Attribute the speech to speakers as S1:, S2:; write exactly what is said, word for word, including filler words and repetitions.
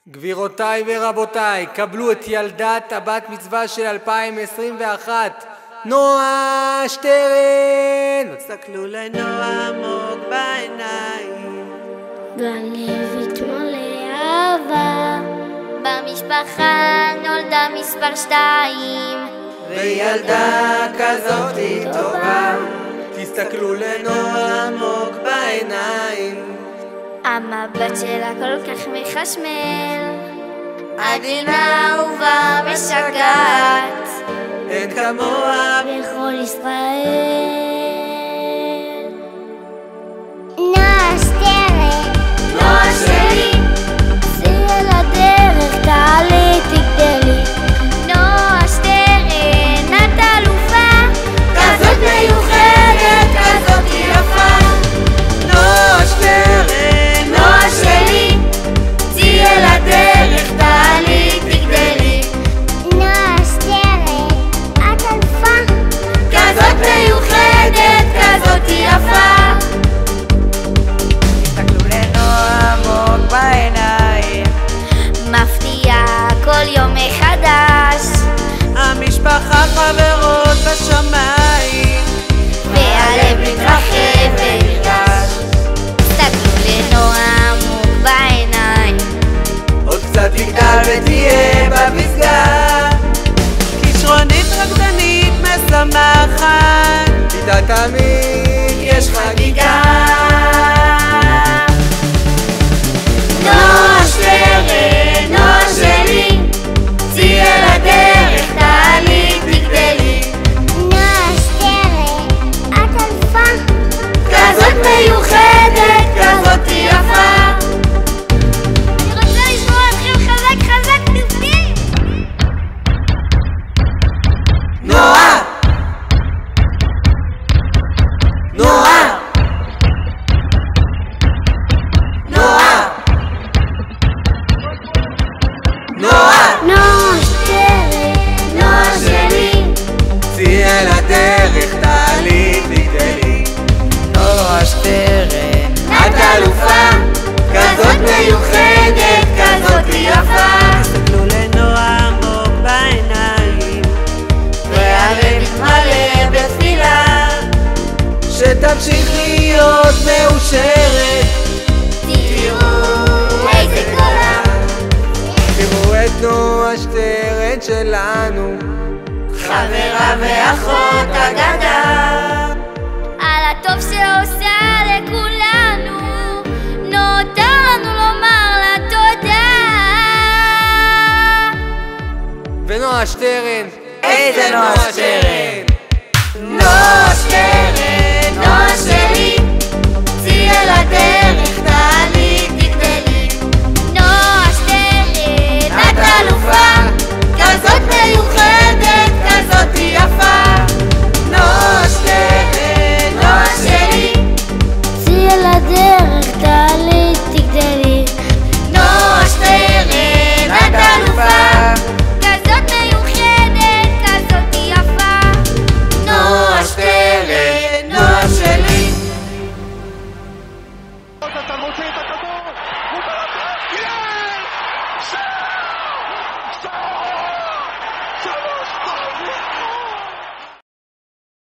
S1: גבירותיי ורבותיי, קבלו את ילדת הבת מצווה של אלפיים עשרים ואחת, נועה שטרן.
S2: תסתכלו לנועה עמוק בעיניים,
S3: בלב יתמלא אהבה, במשפחה נולדה מספר שתיים,
S2: וילדה כזאת היא טובה. תסתכלו לנועה עמוק בעיניים,
S3: המבט שלה כל כך מחשמל, עדינה אהובה משגעת,
S2: אין כמוה
S3: בכל ישראל. נועה שטרן,
S2: נועה שלי,
S3: צאי אל הדרך, תעלי תגדלי. נועה שטרן, את אלופה,
S2: כזאת מיוחדת, כזאת יפה. נועה שטרן, נועה שלי, צאי אל הדרך, תעלי תגדלי.
S3: נועה שטרן, את אלופה,
S2: כזאת מיוחדת, כזאת יפה. תסתכלו לנועה עמוק בעיניים,
S3: מפתיעה כל יום מחדש,
S2: המשפחה חברות בשמיים,
S3: והלב מתרחב ונרגש. תסתכלו לנועה עמוק בעיניים,
S2: עוד קצת תגדל ותהיה בפסגה, כישרונית רקדנית משמחת, איתה תמיד יש חגיגה. נועה שטרן, נועה שלי, צאי אל הדרך, תעלי תגדלי.
S3: נועה שטרן, את אלופה,
S2: כזאת מיוחדת, כזאת יפה.
S3: אני רוצה לשמוע אתכם חזק חזק בפנים.
S2: נועה! נועה! נועה! נועה!
S3: נועה שטרן,
S2: נועה שלי, צאי אל הדרך, תעלי תגדלי. נועה שטרן, את אלופה, כזאת מיוחדת, כזאת יפה. תסתכלו לנועה עמוק בעיניים, והלב יתמלא בתפילה, שתמשיך להיות מאושרת.
S3: תראו איזה גדולה,
S1: תראו את נועה שטרן שלנו,
S2: חברה ואחות אגדה.
S3: על הטוב שעושה לכולנו, נותר לנו לומר לה תודה.
S1: ונועה שטרן,
S2: איזה נועה שטרן.